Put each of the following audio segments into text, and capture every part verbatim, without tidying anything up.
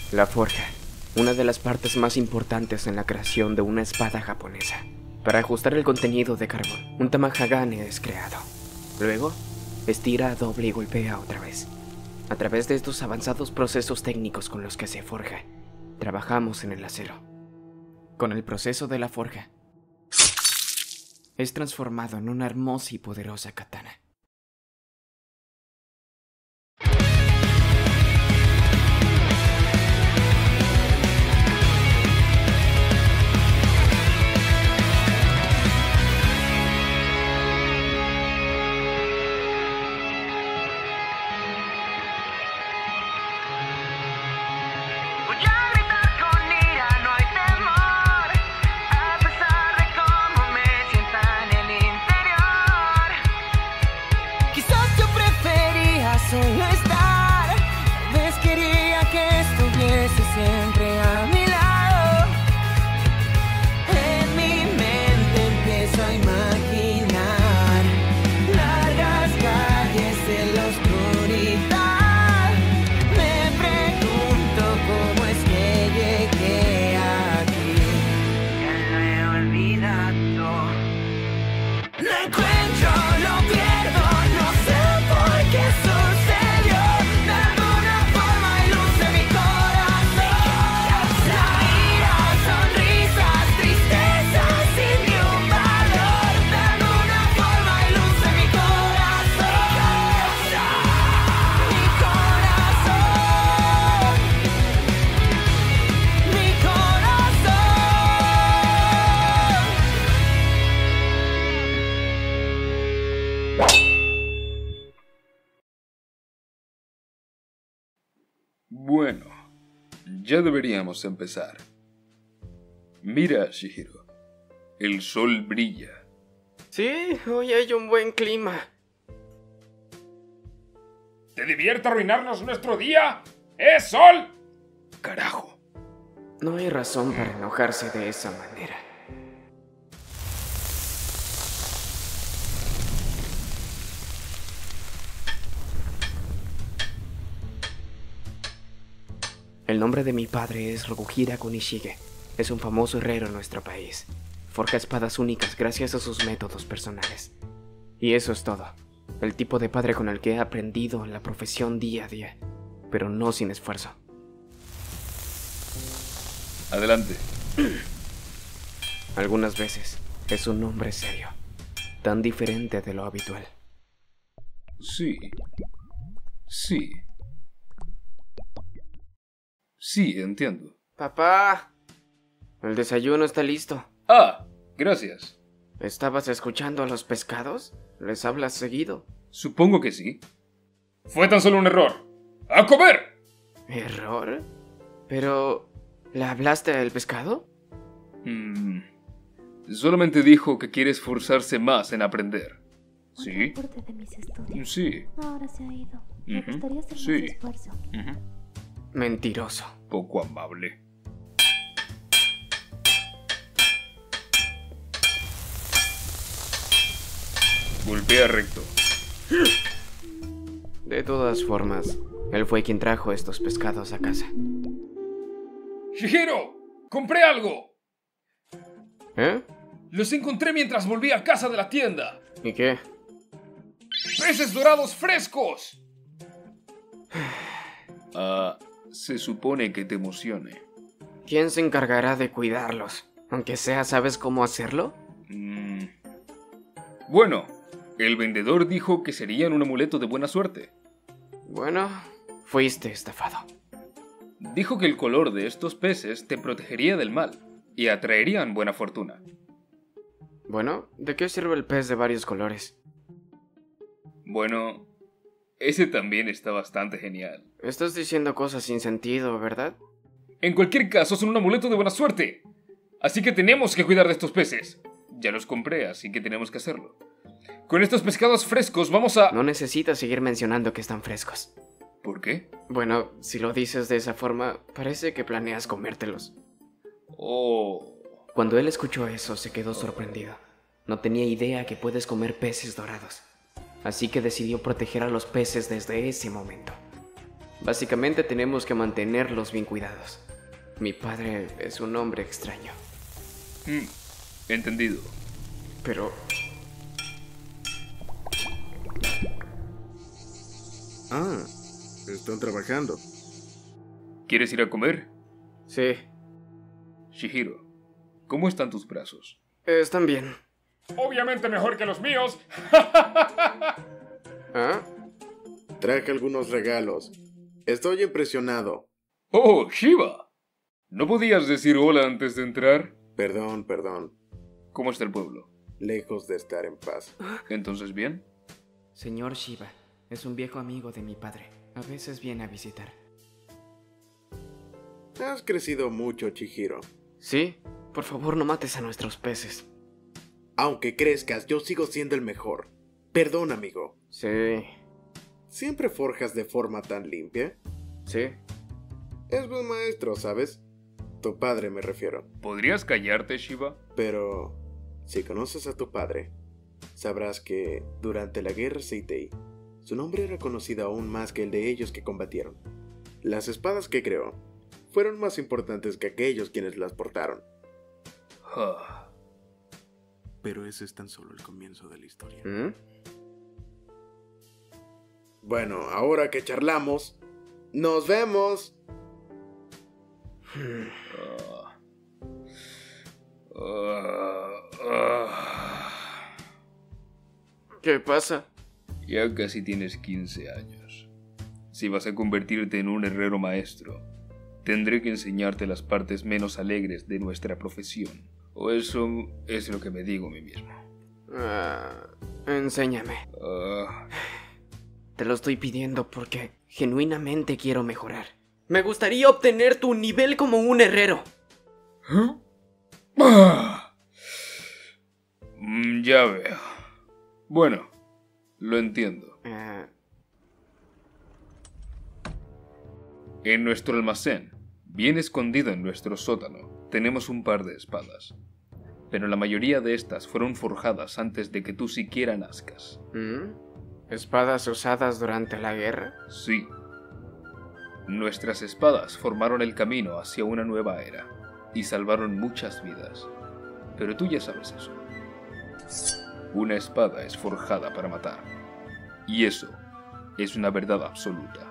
La forja, una de las partes más importantes en la creación de una espada japonesa. Para ajustar el contenido de carbón, un tamahagane es creado. Luego, estira, doble y golpea otra vez. A través de estos avanzados procesos técnicos con los que se forja, trabajamos en el acero. Con el proceso de la forja, es transformado en una hermosa y poderosa katana. Solo estar, tal vez quería que estuviese siempre a mi lado. En mi mente empiezo a imaginar largas calles en la oscuridad. Me pregunto cómo es que llegué aquí. Ya lo he olvidado. No encuentro, lo pierdo, no sé por qué soy. Bueno, ya deberíamos empezar. Mira, Shihiro, el sol brilla. Sí, hoy hay un buen clima. ¿Te divierte arruinarnos nuestro día? ¡Eh, sol! Carajo. No hay razón para enojarse de esa manera. El nombre de mi padre es Rokuhira Kunishige. Es un famoso herrero en nuestro país. Forja espadas únicas gracias a sus métodos personales. Y eso es todo. El tipo de padre con el que he aprendido la profesión día a día, pero no sin esfuerzo. Adelante. Algunas veces es un hombre serio, tan diferente de lo habitual. Sí. Sí. Sí, entiendo. Papá, el desayuno está listo. Ah, gracias. ¿Estabas escuchando a los pescados? ¿Les hablas seguido? Supongo que sí. Fue tan solo un error. ¡A comer! ¿Error? Pero... ¿le hablaste al pescado? Hmm. Solamente dijo que quiere esforzarse más en aprender. ¿Sí? De mis estudios. Sí. Ahora se ha ido. Me Ujú. gustaría hacer Sí. más esfuerzo. Ujú. Mentiroso. Poco amable. Golpea recto. De todas formas, él fue quien trajo estos pescados a casa. ¡Shihiro! ¡Compré algo! ¿Eh? Los encontré mientras volví a casa de la tienda. ¿Y qué? ¡Peces dorados frescos! Ah, se supone que te emocione. ¿Quién se encargará de cuidarlos? Aunque sea, ¿sabes cómo hacerlo? Mm. Bueno, el vendedor dijo que serían un amuleto de buena suerte. Bueno, fuiste estafado. Dijo que el color de estos peces te protegería del mal y atraerían buena fortuna. Bueno, ¿de qué sirve el pez de varios colores? Bueno, ese también está bastante genial. Estás diciendo cosas sin sentido, ¿verdad? En cualquier caso, son un amuleto de buena suerte. Así que tenemos que cuidar de estos peces. Ya los compré, así que tenemos que hacerlo. Con estos pescados frescos vamos a... No necesitas seguir mencionando que están frescos. ¿Por qué? Bueno, si lo dices de esa forma, parece que planeas comértelos. Oh... Cuando él escuchó eso, se quedó sorprendido. No tenía idea que puedes comer peces dorados. Así que decidió proteger a los peces desde ese momento. Básicamente tenemos que mantenerlos bien cuidados. Mi padre es un hombre extraño. Mm, entendido. Pero... Ah, están trabajando. ¿Quieres ir a comer? sí, Chihiro, ¿cómo están tus brazos? están bien. Obviamente mejor que los míos. ¿Ah? Traje algunos regalos. Estoy impresionado. ¡Oh, Shiva! ¿No podías decir hola antes de entrar? Perdón, perdón. ¿Cómo está el pueblo? Lejos de estar en paz. ¿Entonces bien? Señor Shiva, es un viejo amigo de mi padre. A veces viene a visitar. Has crecido mucho, Chihiro. ¿Sí? Por favor, no mates a nuestros peces. Aunque crezcas, yo sigo siendo el mejor. Perdón, amigo. Sí, ¿Siempre forjas de forma tan limpia? sí. Es buen maestro, ¿sabes? Tu padre me refiero. ¿Podrías callarte, Shiva? Pero si conoces a tu padre, sabrás que durante la guerra Seitei, su nombre era conocido aún más que el de ellos que combatieron. Las espadas que creó fueron más importantes que aquellos quienes las portaron. Ah, Pero ese es tan solo el comienzo de la historia. ¿Mm? Bueno, ahora que charlamos, ¡nos vemos! ah, ah, ah. ¿Qué pasa? Ya casi tienes quince años. Si vas a convertirte en un herrero maestro, tendré que enseñarte las partes menos alegres de nuestra profesión. O eso es lo que me digo a mí mismo. Ah, enséñame. Ah, Te lo estoy pidiendo porque genuinamente quiero mejorar. Me gustaría obtener tu nivel como un herrero. ah. Mm, ya veo. Bueno, lo entiendo. Ah, En nuestro almacén, bien escondido en nuestro sótano, tenemos un par de espadas. Pero la mayoría de estas fueron forjadas antes de que tú siquiera nazcas. ¿Mm? ¿Espadas usadas durante la guerra? Sí. Nuestras espadas formaron el camino hacia una nueva era y salvaron muchas vidas. Pero tú ya sabes eso. Una espada es forjada para matar. Y eso es una verdad absoluta.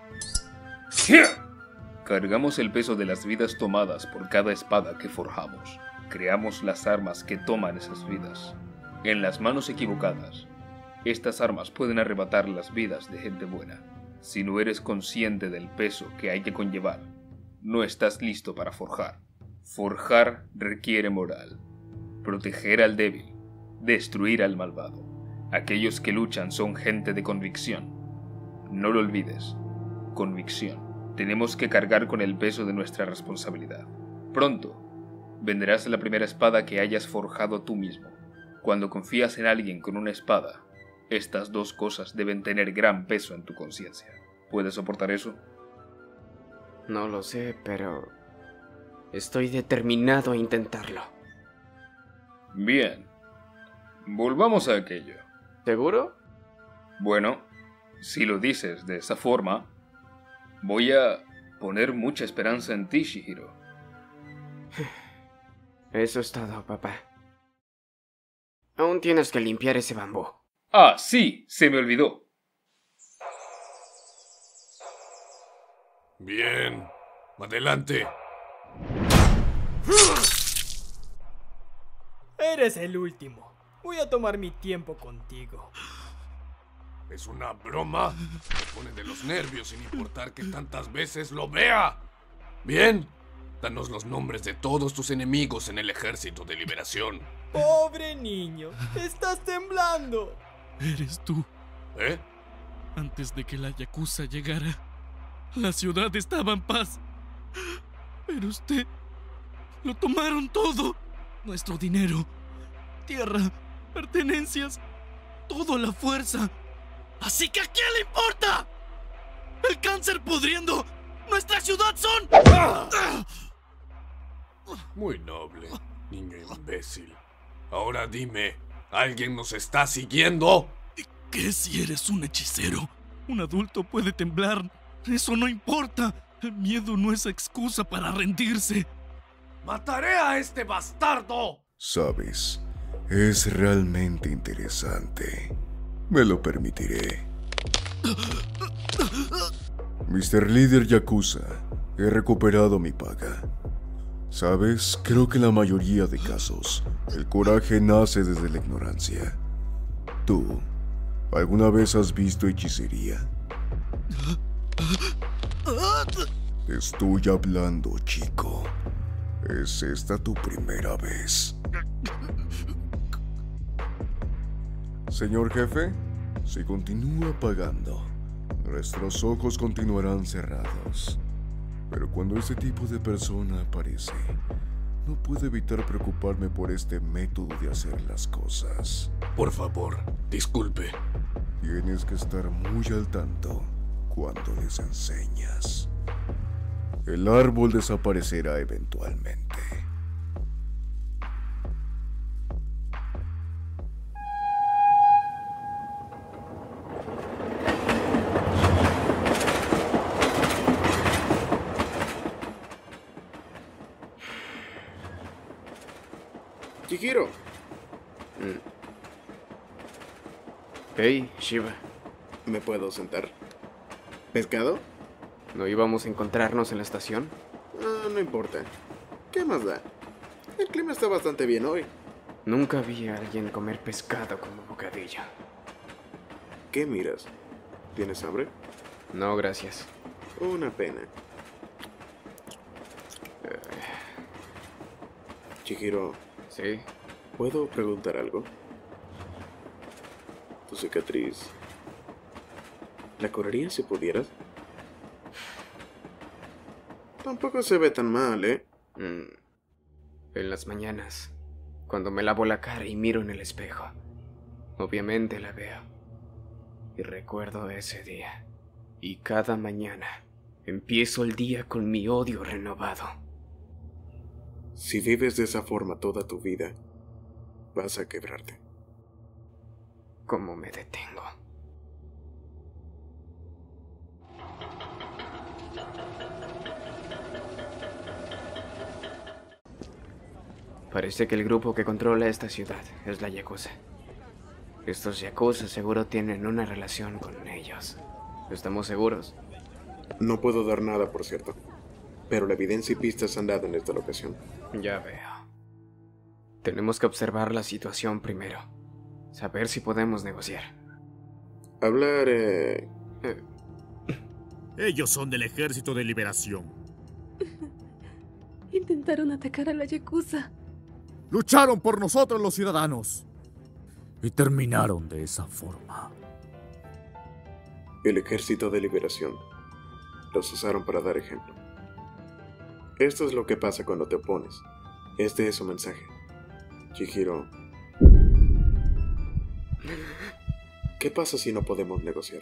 Cargamos el peso de las vidas tomadas por cada espada que forjamos. Creamos las armas que toman esas vidas. En las manos equivocadas, estas armas pueden arrebatar las vidas de gente buena. Si no eres consciente del peso que hay que conllevar, no estás listo para forjar. Forjar requiere moral. Proteger al débil. Destruir al malvado. Aquellos que luchan son gente de convicción. No lo olvides. Convicción. Tenemos que cargar con el peso de nuestra responsabilidad. Pronto, venderás la primera espada que hayas forjado tú mismo. Cuando confías en alguien con una espada, estas dos cosas deben tener gran peso en tu conciencia. ¿Puedes soportar eso? No lo sé, pero estoy determinado a intentarlo. Bien. Volvamos a aquello. ¿Seguro? Bueno, si lo dices de esa forma, voy a poner mucha esperanza en ti, Chihiro. Eso es todo, papá. Aún tienes que limpiar ese bambú. Ah, sí, se me olvidó. Bien, adelante. Eres el último. Voy a tomar mi tiempo contigo. ¿Es una broma? Me pone de los nervios sin importar que tantas veces lo vea. Bien, danos los nombres de todos tus enemigos en el Ejército de Liberación. Pobre niño, estás temblando. Eres tú. ¿Eh? Antes de que la Yakuza llegara, la ciudad estaba en paz. Pero usted... lo tomaron todo. Nuestro dinero, tierra, pertenencias, todo a la fuerza. Así que ¿a quién le importa? El cáncer pudriendo. Nuestra ciudad son... Muy noble, niño imbécil. Ahora dime, ¿alguien nos está siguiendo? ¿Qué si eres un hechicero? Un adulto puede temblar Eso no importa. El miedo no es excusa para rendirse. ¡Mataré a este bastardo! Sabes, es realmente interesante. Me lo permitiré. mister Líder Yakuza, he recuperado mi paga. Sabes, creo que en la mayoría de casos, el coraje nace desde la ignorancia. ¿Tú, alguna vez has visto hechicería? Te estoy hablando, chico. ¿Es esta tu primera vez? Señor jefe, si continúa pagando, nuestros ojos continuarán cerrados. Pero cuando ese tipo de persona aparece, no puedo evitar preocuparme por este método de hacer las cosas. Por favor, disculpe. Tienes que estar muy al tanto cuando les enseñas. El árbol desaparecerá eventualmente. Chihiro. Mm. Hey, Shiba. ¿Me puedo sentar? ¿Pescado? ¿No íbamos a encontrarnos en la estación? Ah, no importa. ¿Qué más da? El clima está bastante bien hoy. Nunca vi a alguien comer pescado como bocadillo. ¿Qué miras? ¿Tienes hambre? No, gracias. Una pena. Uh... Chihiro. Sí. ¿Puedo preguntar algo? ¿Tu cicatriz la curarías si pudieras? Tampoco se ve tan mal, ¿eh? Mm. En las mañanas, cuando me lavo la cara y miro en el espejo, obviamente la veo. Y recuerdo ese día. Y cada mañana empiezo el día con mi odio renovado. Si vives de esa forma toda tu vida, vas a quebrarte. ¿Cómo me detengo? Parece que el grupo que controla esta ciudad es la Yakuza. Estos Yakuza seguro tienen una relación con ellos. ¿Estamos seguros? No puedo dar nada, por cierto. Pero la evidencia y pistas han dado en esta locación. Ya veo. Tenemos que observar la situación primero. Saber si podemos negociar. Hablar, eh... eh. Ellos son del Ejército de Liberación. Intentaron atacar a la Yakuza. Lucharon por nosotros los ciudadanos. Y terminaron de esa forma. El Ejército de Liberación. Los usaron para dar ejemplo. Esto es lo que pasa cuando te opones. Este es su mensaje. Chihiro. ¿Qué pasa si no podemos negociar?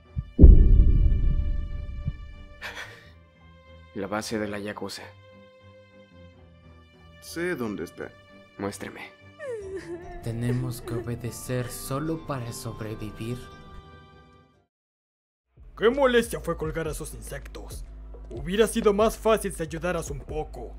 La base de la Yakuza. Sé dónde está. Muéstreme. ¿Tenemos que obedecer solo para sobrevivir? ¡Qué molestia fue colgar a esos insectos! Hubiera sido más fácil si ayudaras un poco.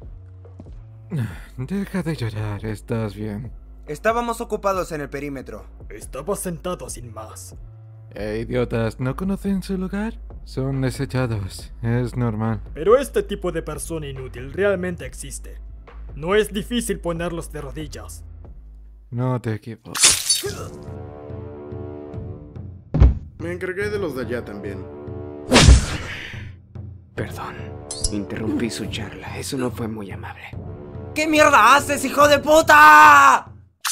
Deja de llorar, estás bien. Estábamos ocupados en el perímetro. Estaba sentado sin más. Eh, idiotas, ¿no conocen su lugar? Son desechados, es normal. Pero este tipo de persona inútil realmente existe. No es difícil ponerlos de rodillas. No te equivoques. Me encargué de los de allá también. Perdón, interrumpí su charla. Eso no fue muy amable. ¿Qué mierda haces, hijo de puta?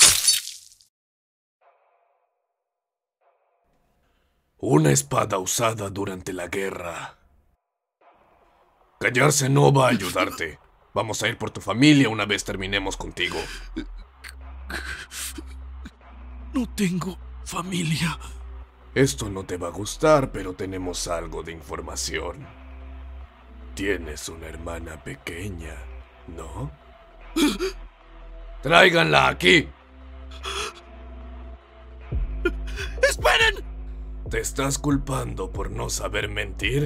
Una espada usada durante la guerra. Callarse no va a ayudarte. Vamos a ir por tu familia una vez terminemos contigo. No tengo familia. Esto no te va a gustar, pero tenemos algo de información. Tienes una hermana pequeña, ¿no? ¡Tráiganla aquí! ¡Esperen! ¿Te estás culpando por no saber mentir?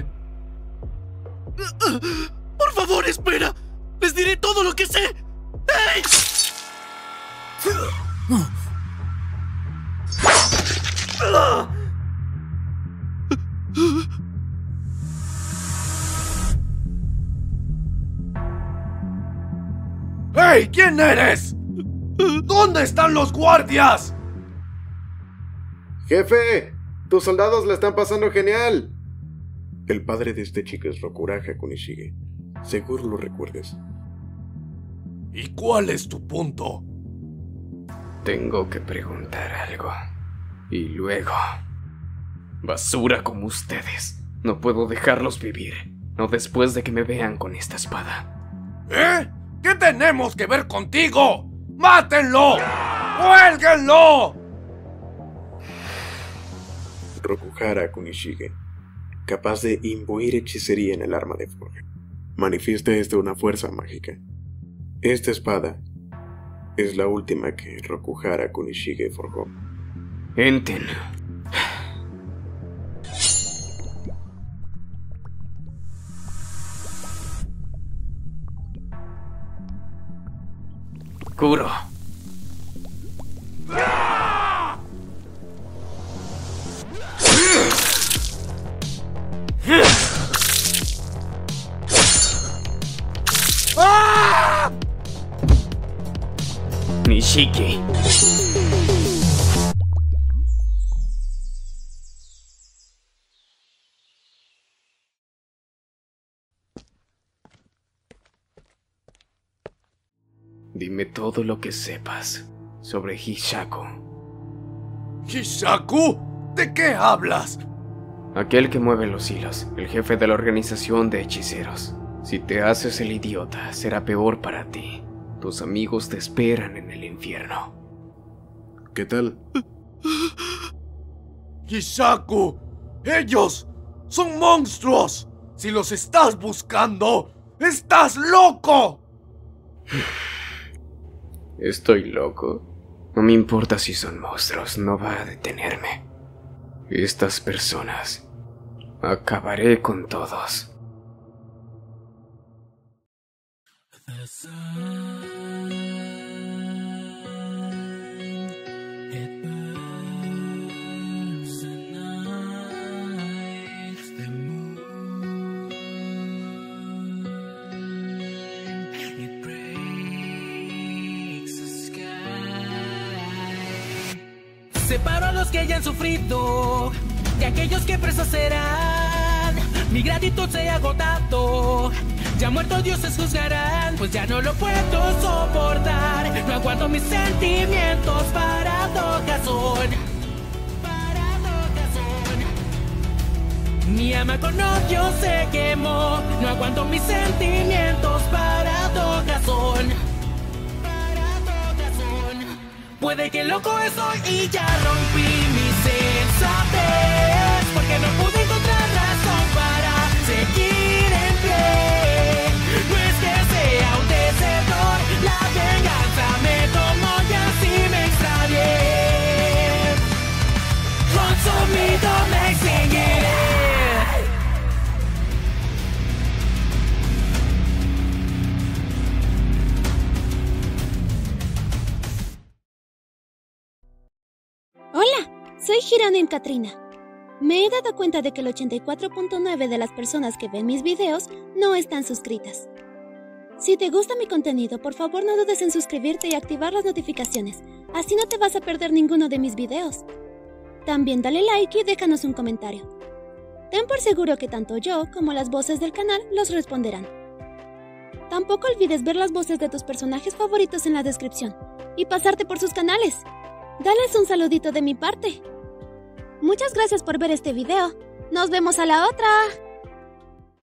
¡Por favor, espera! ¡Les diré todo lo que sé! ¡Hey! ¡Hey! ¿Quién eres? ¿Dónde están los guardias? ¡Jefe! ¡Tus soldados la están pasando genial! El padre de este chico es Rokuraja Kunishige. Seguro lo recuerdes. ¿Y cuál es tu punto? Tengo que preguntar algo. Y luego... basura como ustedes. No puedo dejarlos vivir. No después de que me vean con esta espada. ¿Eh? ¿Qué tenemos que ver contigo? ¡Mátenlo! ¡Cuélguenlo! Rokuhara Kunishige, capaz de imbuir hechicería en el arma de forja. Manifiesta esto una fuerza mágica. Esta espada es la última que Rokuhara Kunishige forjó. Enten. Kuro. Nishiki. Dime todo lo que sepas sobre Hishaku. ¿Hishaku? ¿De qué hablas? Aquel que mueve los hilos, el jefe de la organización de hechiceros. Si te haces el idiota, será peor para ti. Tus amigos te esperan en el infierno. ¿Qué tal? Hishaku, ellos son monstruos. Si los estás buscando, ¡estás loco! ¿Estoy loco? No me importa si son monstruos, no va a detenerme. Estas personas, acabaré con todos. Separo a los que ya han sufrido de aquellos que presos serán. Mi gratitud se ha agotado. Ya muertos dioses juzgarán, pues ya no lo puedo soportar. No aguanto mis sentimientos, paradojas son. Paradojas son. Mi ama con odio se quemó. No aguanto mis sentimientos, paradojas son. Paradojas son. Puede que loco soy y ya rompí mi sensatez, porque no pude encontrar razón para seguir en pie. No es que sea un desertor, la venganza me tomó y así me extravié. Consumido me extinguiré. Hola, soy Hironin Katrina. Me he dado cuenta de que el ochenta y cuatro punto nueve de las personas que ven mis videos no están suscritas. Si te gusta mi contenido, por favor no dudes en suscribirte y activar las notificaciones, así no te vas a perder ninguno de mis videos. También dale like y déjanos un comentario. Ten por seguro que tanto yo como las voces del canal los responderán. Tampoco olvides ver las voces de tus personajes favoritos en la descripción y pasarte por sus canales. Dales un saludito de mi parte. Muchas gracias por ver este video. Nos vemos a la otra.